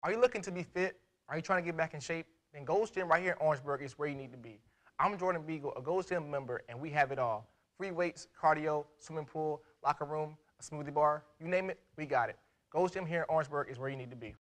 Are you looking to be fit? Are you trying to get back in shape? Then Gold's Gym right here in Orangeburg is where you need to be. I'm Jordan Beagle, a Gold's Gym member, and we have it all. Free weights, cardio, swimming pool, locker room, a smoothie bar, you name it, we got it. Gold's Gym here in Orangeburg is where you need to be.